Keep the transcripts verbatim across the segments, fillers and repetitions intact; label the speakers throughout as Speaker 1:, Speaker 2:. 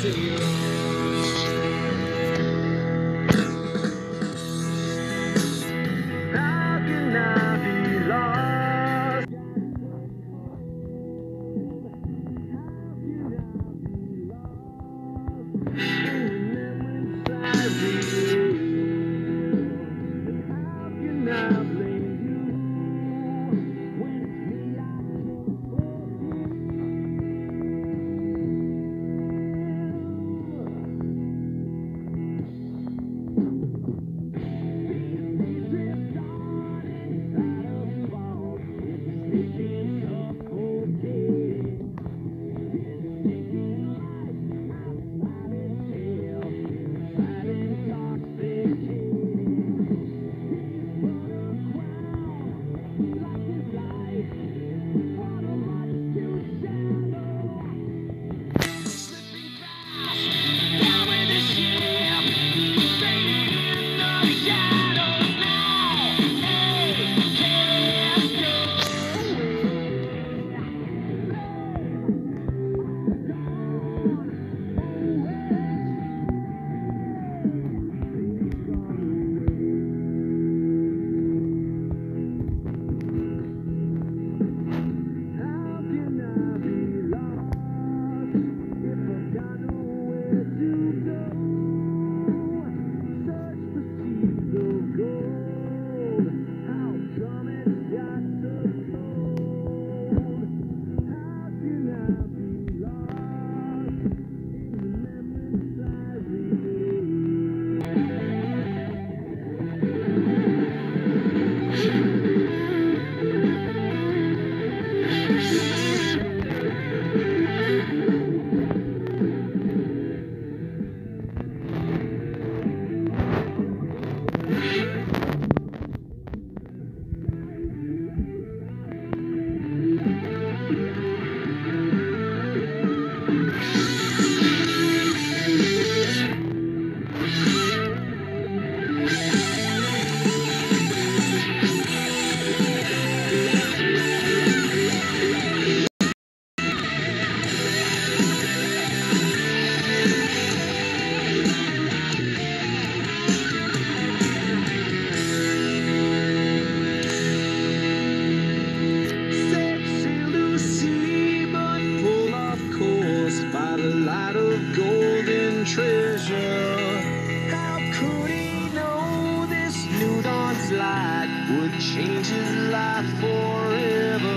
Speaker 1: Change his life forever.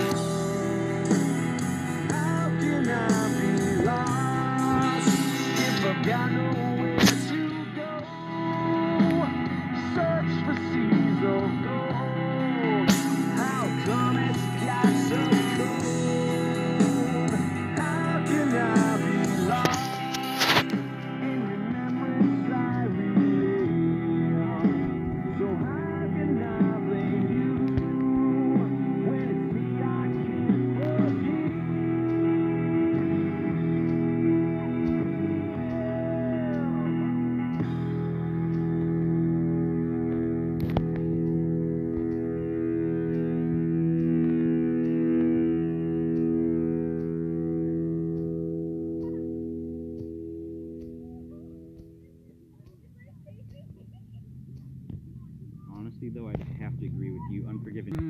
Speaker 1: How can I be lost if I've got nowhere to go? Search for seas of gold. How come it's got so cold? How can I be lost in your memories I relive? So how can I
Speaker 2: Honestly, though, I'd have to agree with you. Unforgiven.